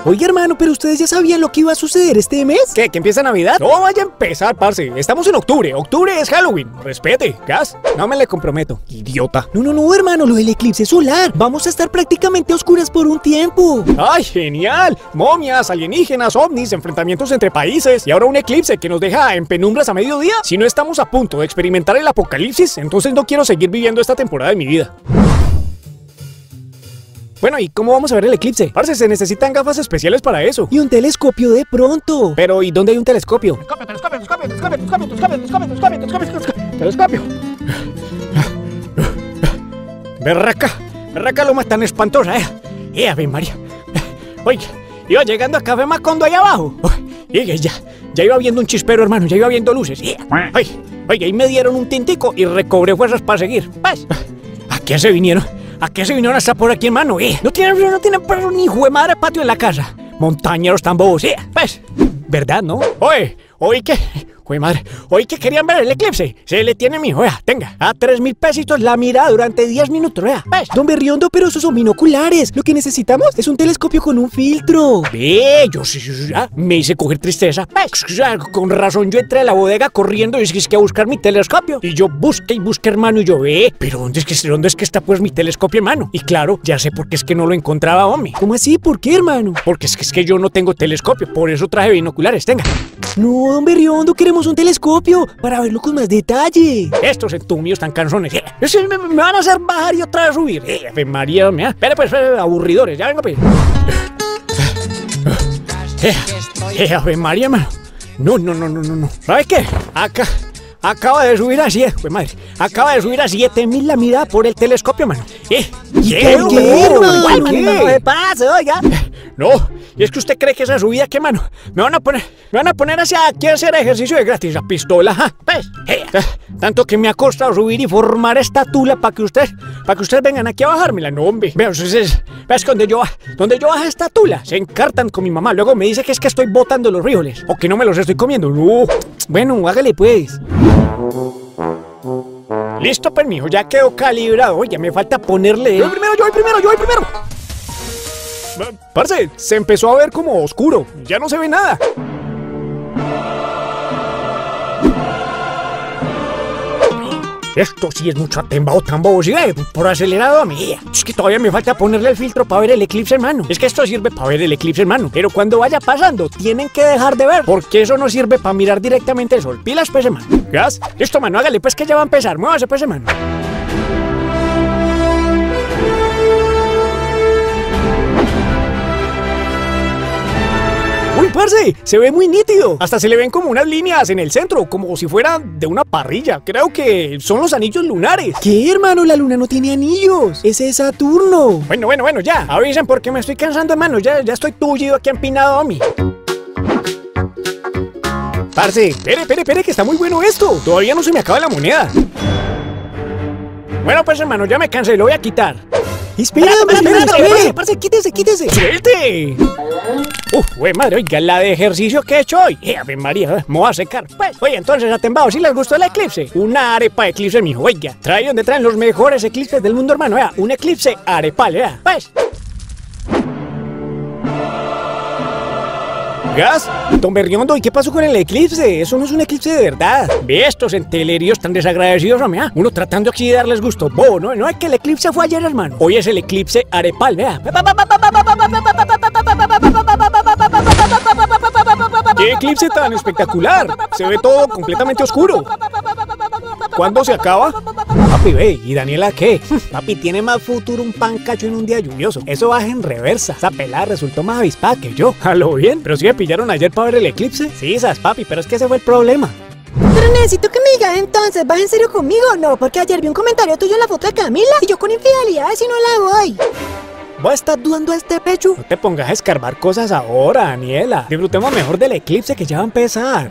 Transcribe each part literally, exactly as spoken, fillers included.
Oye, hermano, ¿pero ustedes ya sabían lo que iba a suceder este mes? ¿Qué? ¿Que empieza Navidad? No vaya a empezar, parce. Estamos en octubre. Octubre es Halloween. Respete, gas. No me le comprometo, idiota. No, no, no, hermano, lo del eclipse solar. Vamos a estar prácticamente a oscuras por un tiempo. ¡Ay, genial! Momias, alienígenas, ovnis, enfrentamientos entre países y ahora un eclipse que nos deja en penumbras a mediodía. Si no estamos a punto de experimentar el apocalipsis, entonces no quiero seguir viviendo esta temporada de mi vida. Bueno, ¿y cómo vamos a ver el eclipse? Parce, se necesitan gafas especiales para eso. Y un telescopio de pronto. Pero, ¿y dónde hay un telescopio? Telescopio, telescopio, telescopio, telescopio, telescopio, telescopio, telescopio, telescopio. Berraca, berraca loma tan espantosa, eh. Eh, Ave María. Oye, iba llegando a Café Macondo ahí abajo. Y ya, ya iba viendo un chispero, hermano, ya iba viendo luces. Oye, oye, ahí me dieron un tintico y recobré fuerzas para seguir. Pues, ¿a qué se vinieron? ¿A qué se vinieron hasta por aquí, hermano? Eh, no tienen, no tienen perro ni hijo de madre patio en la casa. Montañeros tan bobos, eh. Pues, ¿verdad, no? Oye, oye, ¿qué? Oye, madre, oye, que querían ver el eclipse. Se le tiene, mijo, vea, tenga. A tres mil pesitos la mirada durante diez minutos, vea. Pues. Don Berriondo, pero esos son binoculares. Lo que necesitamos es un telescopio con un filtro. Ve, yo sí, ya me hice coger tristeza. Pues, con razón yo entré a la bodega corriendo y es que a buscar mi telescopio. Y yo busqué y busqué, hermano, y yo, ve, pero ¿dónde es que, dónde es que está pues mi telescopio, hermano? Y claro, ya sé por qué es que no lo encontraba, hombre. ¿Cómo así? ¿Por qué, hermano? Porque es que, es que yo no tengo telescopio, por eso traje binoculares, tenga. No, don Berriondo, queremos un telescopio para verlo con más detalle. Estos entumios tan cansones, eh, me, me van a hacer bajar y otra vez subir. Eh, Ave María, mira. Espera, pues, espera, aburridores, ya vengo, pues. Eh, eh, Ave María, mano. No, no, no, no, no, no. ¿Sabes qué? Acá, acaba de subir a siete, pues madre. Acaba de subir a siete mil la mirada por el telescopio, mano. Eh, ¿qué? ¿Qué, ¿Qué, hermano? ¿Qué? No me pase, oiga. No, y es que usted cree que esa subida, ¿qué, mano? Me van a poner, me van a poner hacia aquí a hacer ejercicio de gratis, la pistola, ¿ja? ¿Ves? Eh, tanto que me ha costado subir y formar esta tula para que usted, para que ustedes vengan aquí a bajármela, no, hombre. Vean, ustedes, ves que donde yo, donde yo baja esta tula, se encartan con mi mamá, luego me dice que es que estoy botando los frijoles, o que no me los estoy comiendo. No, bueno, hágale pues. Listo, pues, mijo, ya quedó calibrado. Oye, me falta ponerle... Yo primero, yo voy primero, yo voy primero. Parce, se empezó a ver como oscuro. Ya no se ve nada. Esto sí es mucho atembao tan bobo, ¿sí? Por acelerado a mí. Es que todavía me falta ponerle el filtro para ver el eclipse, hermano. Es que esto sirve para ver el eclipse, hermano. Pero cuando vaya pasando, tienen que dejar de ver, porque eso no sirve para mirar directamente el sol. Pilas, pues, hermano. ¿Gas? Listo, mano, hágale, pues, que ya va a empezar. Muévase, pues, hermano. ¡Uy, parce! Se ve muy nítido. Hasta se le ven como unas líneas en el centro, como si fuera de una parrilla. Creo que son los anillos lunares. ¿Qué, hermano? La luna no tiene anillos. Ese es Saturno. Bueno, bueno, bueno, ya. Avisen porque me estoy cansando, hermano. Ya, ya estoy tullido aquí empinado a mí. Parce, espere, espere, espere, que está muy bueno esto. Todavía no se me acaba la moneda. Bueno, pues, hermano, ya me cansé. Lo voy a quitar. Espera, espera, espera, parce, quítese, quítese. ¡Suelte! Uf, güey, madre, oiga, la de ejercicio que he hecho hoy. Eh, Ave María, me voy a secar. Pues, oye, entonces, atembado, ¿sí les gustó el eclipse? Una arepa de eclipse, mijo, oiga. Trae donde traen los mejores eclipses del mundo, hermano, vea. Un eclipse arepal, vea. Pues. ¿Gas? Don Berriondo, ¿y qué pasó con el eclipse? Eso no es un eclipse de verdad. Ve estos enteleríos tan desagradecidos, hombre. Uno tratando aquí de darles gusto. Bo, no, no es que el eclipse fue ayer, hermano. Hoy es el eclipse arepal, vea. ¡Qué eclipse tan espectacular! Se ve todo completamente oscuro. ¿Cuándo se acaba? Papi, ve, ¿y Daniela qué? Papi, tiene más futuro un pancacho en un día lluvioso. Eso baja en reversa. Esa pelada resultó más avispada que yo. A lo bien, pero sí me pillaron ayer para ver el eclipse. Sí, sabes, papi, pero es que ese fue el problema. Pero necesito que me digas entonces, ¿vas en serio conmigo o no? Porque ayer vi un comentario tuyo en la foto de Camila y yo con infidelidades y no la voy. ¿Vos estás dudando a este pecho? No te pongas a escarbar cosas ahora, Daniela. Disfrutemos mejor del eclipse que ya va a empezar.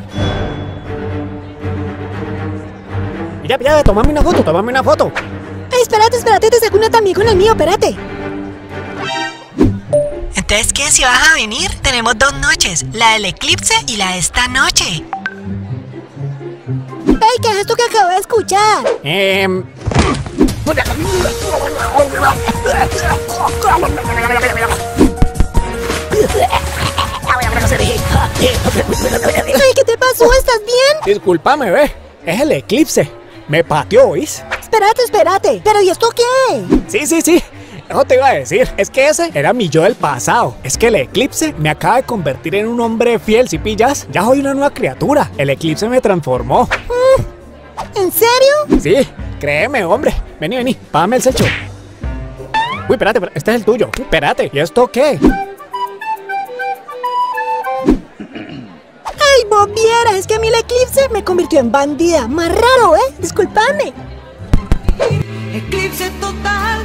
Mira, mira, tomame una foto, tomame una foto. Ay, espérate, espérate, te saco una también con el mío, espérate. Entonces, ¿qué? Si vas a venir, tenemos dos noches, la del eclipse y la de esta noche. Ey, ¿qué es esto que acabo de escuchar? Eh... Ay, ¿qué te pasó? ¿Estás bien? Discúlpame, ve. Es el eclipse. Me pateó, ¿oís? Espérate, espérate. ¿Pero y esto qué? Sí, sí, sí. Eso te iba a decir. Es que ese era mi yo del pasado. Es que el eclipse me acaba de convertir en un hombre fiel, ¿sí pillas? Ya soy una nueva criatura. El eclipse me transformó. ¿En serio? Sí, créeme, hombre. Vení, vení. Págame el secho. Uy, espérate, espérate, este es el tuyo. Uy, espérate. ¿Y esto qué? Ay, vos vieras, es que a mí el eclipse me convirtió en bandida. Más raro, ¿eh? Disculpame. Eclipse total.